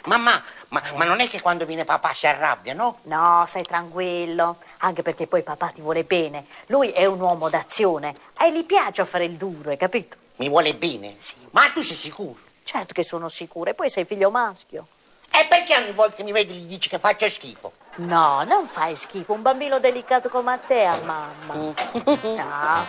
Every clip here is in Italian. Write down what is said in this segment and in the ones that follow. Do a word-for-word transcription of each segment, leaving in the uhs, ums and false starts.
Mamma, ma, ma non è che quando viene papà si arrabbia, no? No, stai tranquillo, anche perché poi papà ti vuole bene. Lui è un uomo d'azione e gli piace fare il duro, hai capito? Mi vuole bene? Sì. Ma tu sei sicuro? Certo che sono sicura, e poi sei figlio maschio. E perché ogni volta che mi vedi gli dici che faccio schifo? No, non fai schifo, un bambino delicato come a te, a mamma. No.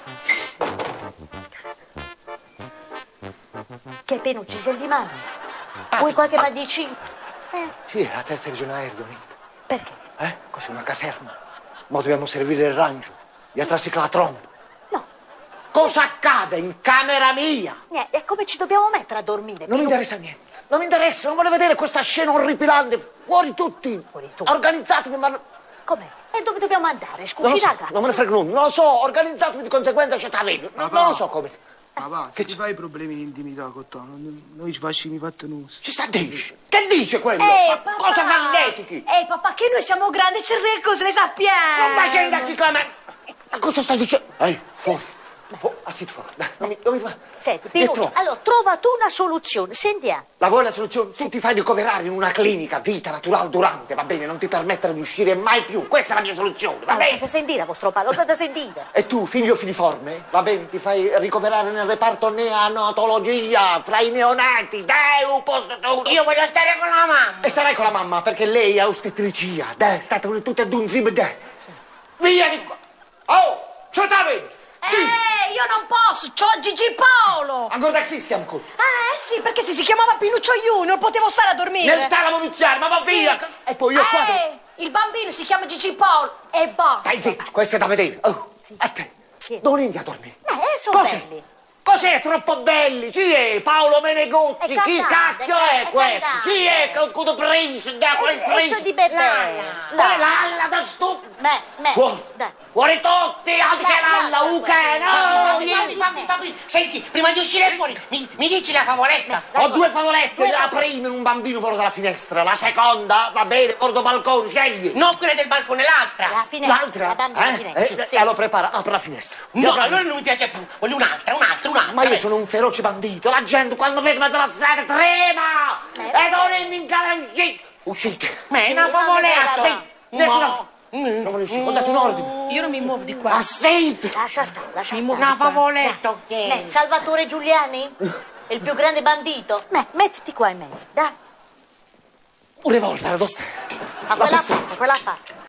Che Penu, ci senti male? Vuoi qualche medicina? Eh, Sì, è la terza regionale Erdoni. perché? Eh? Cos'è una caserma? Ma dobbiamo servire il rancio. Gli atrassi la tromba. No, Cosa accade in camera mia? niente, e come ci dobbiamo mettere a dormire? Non mi interessa niente. Non mi interessa, non voglio vedere questa scena orripilante. Fuori tutti. Fuori tutti. Organizzatevi, ma... Com'è? E dove dobbiamo andare? Non Scusi, lo so, ragazzi. non me ne frega nulla. Non lo so, organizzatevi di conseguenza, c'è Taveno. Non, non lo so come. Papà, se ti fai problemi di intimità con te, noi ci facciamo i fatti nostri. Ci sta dice? Che dice quello? Ehi, Ma papà! cosa fannetichi? Ehi papà, che noi siamo grandi e certe cose le sappiamo. Non vai a ciclare. Ma cosa stai dicendo? Ehi, fuori. Fuori. Ah, sì, fuori. Dai, non mi, non mi fa. Senti, Che Pinu, trovo? allora trova tu una soluzione, sentiamo. La vuoi la soluzione? Tu ti fai ricoverare in una clinica, vita naturale durante, va bene? Non ti permettere di uscire mai più. Questa è la mia soluzione, va Allora, bene? state sentire, vostro palo, state sentire. E tu, figlio filiforme, va bene? Ti fai ricoverare nel reparto neonatologia, fra i neonati, dai, un posto tu. Io voglio stare con la mamma. E starai con la mamma, perché lei è ostetricia, dai, state tutte ad un zib, dai. Via di qua. Oh, c'è Taveno. Sì. Eh, io non posso, c'ho Gigi Paolo. Ancora taxi stiamo con. Eh sì, perché se si chiamava Pinuccio Junior potevo stare a dormire. Nel tavolo iniziale, ma va Sì. via. E poi io qua... Eh, il bambino si chiama Gigi Paolo e basta. Stai zitto, questo è da vedere. Oh, a te. Sì. Dove inizi a dormire? Eh, sono Cos'è? belli. Cos'è? Troppo belli? Chi è? Paolo Menegozzi? È Chi cantante, cacchio è è questo? cantante. Chi è? Calcuto Prince? Da quel E Prince? so di bebè. Dai, Lalla, da stupido. Me, me. Fuori. Dai. Fuori tutti, altri che Dai, Lalla, dai, uche, dai. no, Papi, vieni. papi, papi, papi. Senti, prima di uscire fuori, mi, mi dici la favoletta? Ho due favolette, Due la favolette. prima in un bambino fuori dalla finestra, la seconda, va bene, fuori dal balcone, scegli. Non quella del balcone, l'altra. La finestra. L'altra? La bambina Eh? finestra. Eh, sì. E allora prepara, apri la finestra. No, Apri la allora non mi piace più. Voglio un'altra, un'altra, un'altra. Ma io sono un feroce bandito, la gente quando vede mezzo alla strada trema! Eh, E non in cara uscite! Uscite! Ma è Sì, una ma favoletta. sì. Nessuno! Non voglio uscire, ho dato un ordine! Io non mi muovo di qua. A sette! Lascia stare, lascia stare. Una favoletta, ok. Me, Salvatore Giuliani? È il più grande bandito? Me, mettiti qua in mezzo, dai. Un revolver, dove sta? A La quella pistola! parte, quella parte.